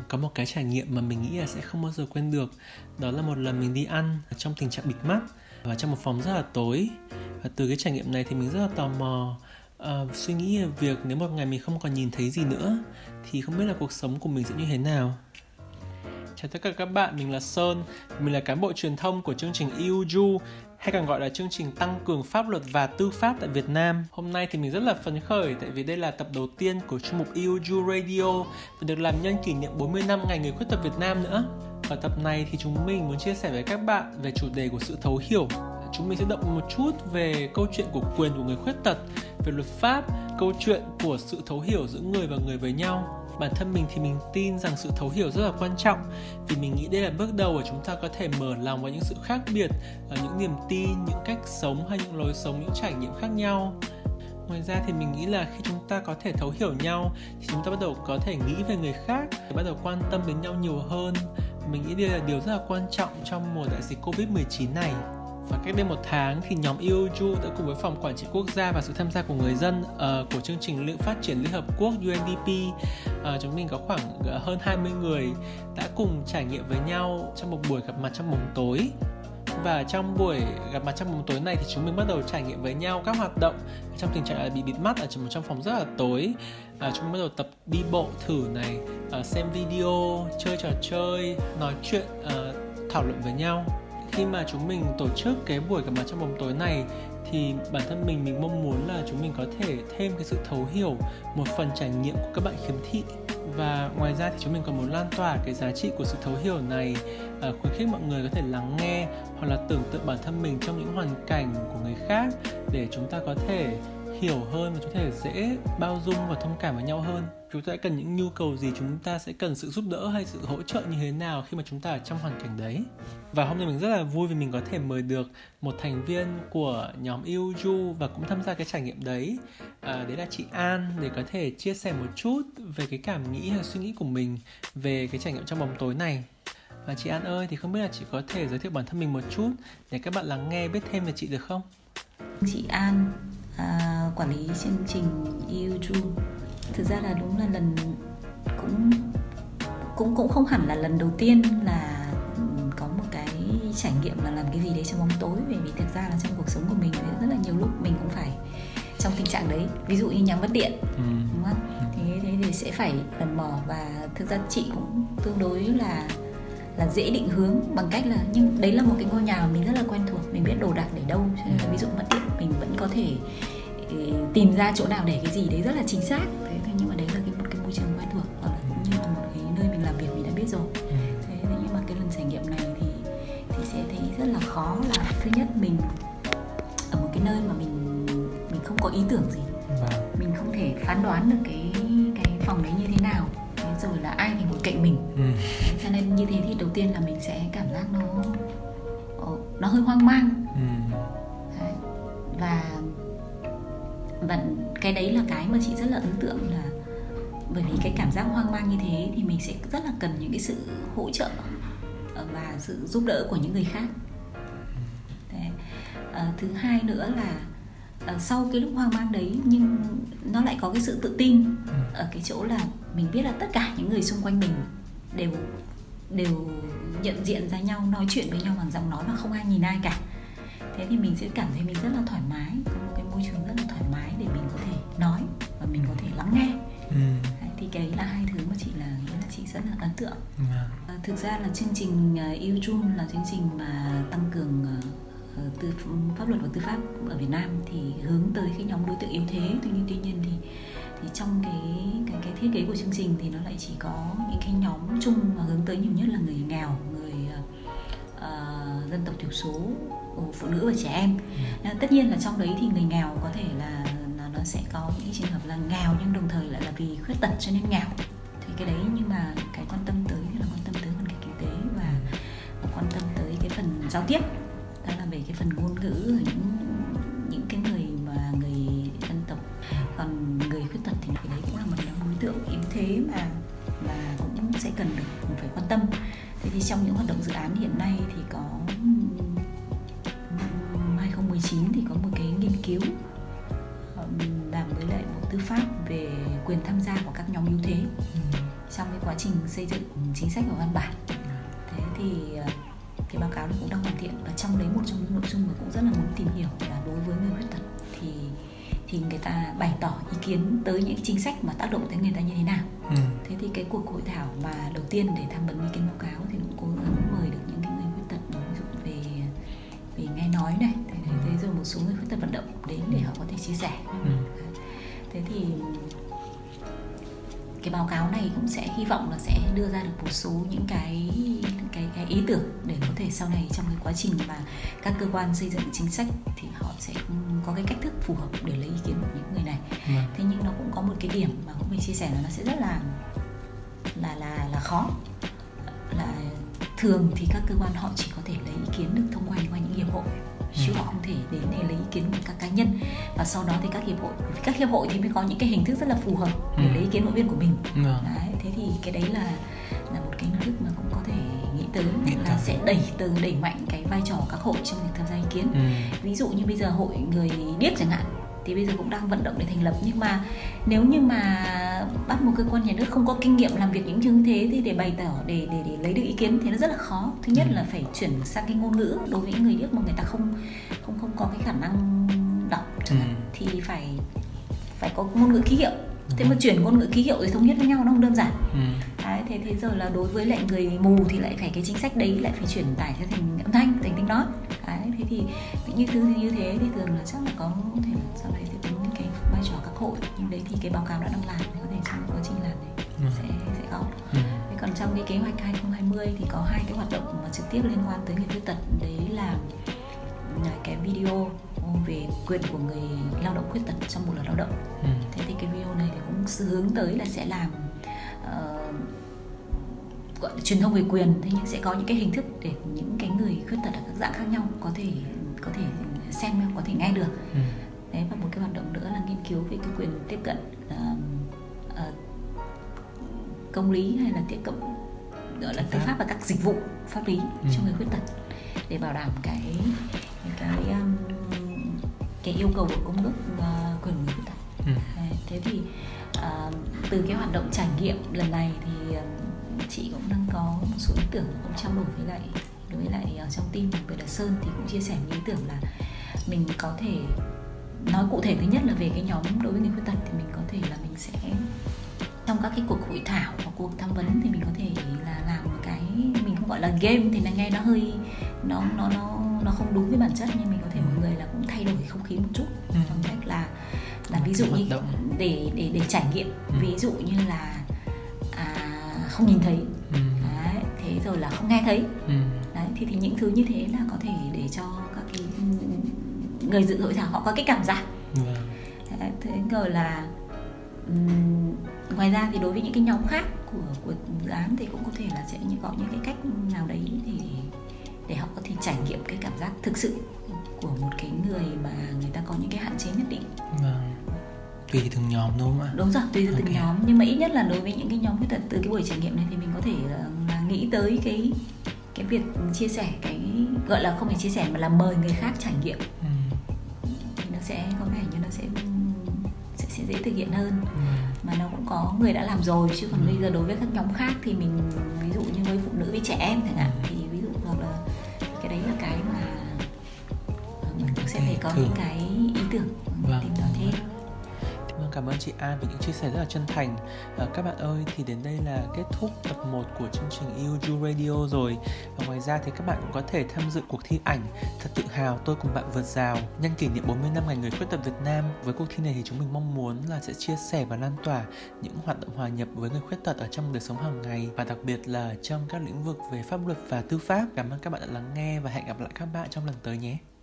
có một cái trải nghiệm mà mình nghĩ là sẽ không bao giờ quên được. Đó là một lần mình đi ăn trong tình trạng bịt mắt và trong một phòng rất là tối. Và từ cái trải nghiệm này thì mình rất là tò mò, suy nghĩ về việc nếu một ngày mình không còn nhìn thấy gì nữa thì không biết là cuộc sống của mình sẽ như thế nào. Chào tất cả các bạn, mình là Sơn. Mình là cán bộ truyền thông của chương trình EUJU, hay còn gọi là chương trình tăng cường pháp luật và tư pháp tại Việt Nam. Hôm nay thì mình rất là phấn khởi tại vì đây là tập đầu tiên của chuyên mục EUJU Radio và được làm nhân kỷ niệm 40 năm Ngày Người Khuyết tật Việt Nam nữa. Ở tập này thì chúng mình muốn chia sẻ với các bạn về chủ đề của sự thấu hiểu. Chúng mình sẽ động một chút về câu chuyện của quyền của người khuyết tật, về luật pháp, câu chuyện của sự thấu hiểu giữa người và người với nhau. Bản thân mình thì mình tin rằng sự thấu hiểu rất là quan trọng, vì mình nghĩ đây là bước đầu để chúng ta có thể mở lòng vào những sự khác biệt, những niềm tin, những cách sống hay những lối sống, những trải nghiệm khác nhau. Ngoài ra thì mình nghĩ là khi chúng ta có thể thấu hiểu nhau thì chúng ta bắt đầu có thể nghĩ về người khác, bắt đầu quan tâm đến nhau nhiều hơn. Mình nghĩ đây là điều rất là quan trọng trong mùa đại dịch Covid-19 này. Và cách đây 1 tháng thì nhóm EUJU đã cùng với Phòng Quản trị Quốc gia và sự tham gia của người dân của chương trình Phát triển Liên Hợp Quốc UNDP, chúng mình có khoảng hơn 20 người đã cùng trải nghiệm với nhau trong một buổi gặp mặt trong bóng tối. Và trong buổi gặp mặt trong bóng tối này thì chúng mình bắt đầu trải nghiệm với nhau các hoạt động trong tình trạng là bị bịt mắt ở trong phòng rất là tối. Chúng mình bắt đầu tập đi bộ thử này, xem video, chơi trò chơi, nói chuyện, thảo luận với nhau. Khi mà chúng mình tổ chức cái buổi gặp mặt trong bóng tối này thì bản thân mình mong muốn là chúng mình có thể thêm cái sự thấu hiểu, một phần trải nghiệm của các bạn khiếm thị. Và ngoài ra thì chúng mình còn muốn lan tỏa cái giá trị của sự thấu hiểu này, khuyến khích mọi người có thể lắng nghe hoặc là tưởng tượng bản thân mình trong những hoàn cảnh của người khác để chúng ta có thể hiểu hơn và chúng ta dễ bao dung và thông cảm với nhau hơn. Chúng ta cần những nhu cầu gì, chúng ta sẽ cần sự giúp đỡ hay sự hỗ trợ như thế nào khi mà chúng ta ở trong hoàn cảnh đấy. Và hôm nay mình rất là vui vì mình có thể mời được một thành viên của nhóm EUJU và cũng tham gia cái trải nghiệm đấy. Đấy là chị An, để có thể chia sẻ một chút về cái cảm nghĩ hay suy nghĩ của mình về cái trải nghiệm trong bóng tối này. Và chị An ơi, thì không biết là chị có thể giới thiệu bản thân mình một chút để các bạn lắng nghe biết thêm về chị được không? Chị An, quản lý chương trình EUJU. Thực ra là đúng là lần cũng không hẳn là lần đầu tiên là có một cái trải nghiệm là làm cái gì đấy trong bóng tối, bởi vì thực ra là trong cuộc sống của mình rất là nhiều lúc mình cũng phải trong tình trạng đấy, ví dụ như nhà mất điện, đúng không? Thế thì sẽ phải lần mò, và thực ra chị cũng tương đối là dễ định hướng bằng cách là, nhưng đấy là một cái ngôi nhà mà mình rất là quen thuộc, mình biết đồ đạc để đâu, cho nên là ví dụ mất điện mình vẫn có thể tìm ra chỗ nào để cái gì đấy rất là chính xác. Thế nhưng mà đấy là một cái môi trường quen thuộc, hoặc là cũng như là một cái nơi mình làm việc mình đã biết rồi. Thế nhưng mà cái lần trải nghiệm này thì sẽ thấy rất là khó. Là thứ nhất, mình ở một cái nơi mà mình không có ý tưởng gì, mình không thể phán đoán được cái phòng đấy như thế nào, rồi là ai thì ngồi cạnh mình. Cho nên như thế thì đầu tiên là mình sẽ cảm giác nó hơi hoang mang. Đấy. Và cái đấy là cái mà chị rất là ấn tượng, là bởi vì cái cảm giác hoang mang như thế thì mình sẽ rất là cần những cái sự hỗ trợ và sự giúp đỡ của những người khác. Thứ hai nữa là sau cái lúc hoang mang đấy, nhưng nó lại có cái sự tự tin ở cái chỗ là mình biết là tất cả những người xung quanh mình đều nhận diện ra nhau, nói chuyện với nhau bằng giọng nói mà không ai nhìn ai cả. Thế thì mình sẽ cảm thấy mình rất là thoải mái, có một cái môi trường rất là thoải mái để mình có thể nói và mình có thể lắng nghe. Thì cái là hai thứ mà chị rất là ấn tượng. Thực ra là chương trình EUJU là chương trình mà tăng cường pháp luật và tư pháp ở Việt Nam, thì hướng tới cái nhóm đối tượng yếu thế. Tuy nhiên thì trong cái thiết kế của chương trình thì nó lại chỉ có những cái nhóm chung mà hướng tới nhiều nhất là người nghèo, người dân tộc thiểu số, phụ nữ và trẻ em. Tất nhiên là trong đấy thì người nghèo có thể là nó sẽ có những trường hợp là nghèo nhưng đồng thời lại là vì khuyết tật cho nên nghèo. Thì cái đấy, nhưng mà cái quan tâm tới là quan tâm tới hoàn cảnh kinh tế và quan tâm tới cái phần giao tiếp, đó là về cái phần ngôn ngữ ở những cái người mà người dân tộc. Còn người khuyết tật thì cái đấy cũng là một nhóm đối tượng yếu thế mà cũng sẽ cần được phải quan tâm. Thế thì trong những hoạt động dự án hiện nay thì có 2019 thì có một cái nghiên cứu làm với lại Bộ Tư pháp về quyền tham gia của các nhóm yếu thế trong cái quá trình xây dựng chính sách và văn bản. Thế thì cái báo cáo này cũng đang hoàn thiện, và trong đấy một trong những nội dung mà cũng rất là muốn tìm hiểu là đối với người khuyết tật thì người ta bày tỏ ý kiến tới những chính sách mà tác động tới người ta như thế nào. Thế thì cái cuộc hội thảo mà đầu tiên để tham vấn ý kiến báo cáo thì cũng cố gắng mời được những cái người khuyết tật, ví dụ về nghe nói này, thế rồi một số người khuyết tật vận động đến để họ có thể chia sẻ. Thế thì cái báo cáo này cũng sẽ hy vọng là sẽ đưa ra được một số những cái ý tưởng để có thể sau này trong cái quá trình mà các cơ quan xây dựng chính sách thì họ sẽ có cái cách thức phù hợp để lấy ý kiến của những người này. Thế nhưng nó cũng có một cái điểm mà cũng phải chia sẻ là nó sẽ rất là khó, là thường thì các cơ quan họ chỉ có thể lấy ý kiến được thông qua những hiệp hội, chứ họ không thể đến để lấy ý kiến của các cá nhân. Và sau đó thì các hiệp hội thì mới có những cái hình thức rất là phù hợp để lấy ý kiến hội viên của mình. Đấy, thế thì cái đấy là một cái hình thức mà cũng có thể nghĩ tới là sẽ đẩy mạnh cái vai trò các hội trong việc tham gia ý kiến. Ví dụ như bây giờ hội người điếc chẳng hạn, thì bây giờ cũng đang vận động để thành lập, nhưng mà nếu như mà bắt một cơ quan nhà nước không có kinh nghiệm làm việc những thứ như thế thì để bày tỏ để lấy được ý kiến thì nó rất là khó. Thứ nhất là phải chuyển sang cái ngôn ngữ, đối với những người điếc mà người ta không có cái khả năng đọc chẳng hạn, thì phải có ngôn ngữ ký hiệu. Thế mà chuyển ngôn ngữ ký hiệu rồi thống nhất với nhau nó không đơn giản. Đấy, thế giờ là đối với lại người mù thì lại phải cái chính sách đấy lại phải chuyển tải theo thành âm thanh, thành tiếng nói. Đấy, thế thì những thứ như thế thì thường là chắc là có thể sau này sẽ tính cái vai trò các hội, nhưng đấy thì cái báo cáo đã đang làm thì có thể trong quá trình làm này sẽ có. Thế còn trong cái kế hoạch 2020 thì có 2 cái hoạt động mà trực tiếp liên quan tới người khuyết tật, đấy là cái video về quyền của người lao động khuyết tật trong bộ luật lao động. Thế thì cái video này thì cũng hướng tới là sẽ làm gọi là truyền thông về quyền, thế nhưng sẽ có những cái hình thức để những cái người khuyết tật ở các dạng khác nhau có thể xem, có thể nghe được. Đấy, và một cái hoạt động nữa là nghiên cứu về cái quyền tiếp cận công lý hay là tiếp cận gọi là tư pháp và các dịch vụ pháp lý cho người khuyết tật để bảo đảm cái yêu cầu của công ước quyền người khuyết tật. Thế thì từ cái hoạt động trải nghiệm lần này thì chị cũng đang có một số ý tưởng, cũng trao đổi với lại trong team về là Sơn thì cũng chia sẻ một ý tưởng là mình có thể nói cụ thể. Thứ nhất là về cái nhóm đối với người khuyết tật thì mình có thể là mình sẽ trong các cái cuộc hội thảo hoặc cuộc tham vấn thì mình có thể là làm một cái mình không gọi là game thì là nghe nó hơi nó không đúng với bản chất, nhưng mình có thể mọi người là cũng thay đổi không khí một chút bằng cách là ví dụ như để trải nghiệm, ví dụ như là không nhìn thấy, đấy, thế rồi là không nghe thấy, đấy, thì những thứ như thế là có thể để cho các cái người dự hội thảo họ có cái cảm giác. Đấy, thế rồi là ngoài ra thì đối với những cái nhóm khác của dự án thì cũng có thể là sẽ có những cái cách nào đấy để họ có thể trải nghiệm cái cảm giác thực sự của một cái người mà người ta có những cái hạn chế nhất định. Tùy từng nhóm đúng không ạ? Đúng rồi, tùy từng nhóm, nhưng mà ít nhất là đối với những cái nhóm khuyết tật, từ cái buổi trải nghiệm này thì mình có thể là nghĩ tới cái việc chia sẻ, cái gọi là không phải chia sẻ mà là mời người khác trải nghiệm, thì nó sẽ có vẻ như nó sẽ dễ thực hiện hơn, mà nó cũng có người đã làm rồi. Chứ còn bây giờ đối với các nhóm khác thì mình ví dụ như với phụ nữ với trẻ em chẳng hạn, thì ví dụ hoặc là cái đấy là cái mà mình cũng sẽ phải có những cái ý tưởng tìm tòi thêm. Cảm ơn chị An vì những chia sẻ rất là chân thành. Các bạn ơi, thì đến đây là kết thúc tập 1 của chương trình EUJU Radio rồi. Và ngoài ra thì các bạn cũng có thể tham dự cuộc thi ảnh Thật tự hào tôi cùng bạn vượt rào nhân kỷ niệm 40 năm Ngày người khuyết tật Việt Nam. Với cuộc thi này thì chúng mình mong muốn là sẽ chia sẻ và lan tỏa những hoạt động hòa nhập với người khuyết tật ở trong đời sống hàng ngày, và đặc biệt là trong các lĩnh vực về pháp luật và tư pháp. Cảm ơn các bạn đã lắng nghe và hẹn gặp lại các bạn trong lần tới nhé.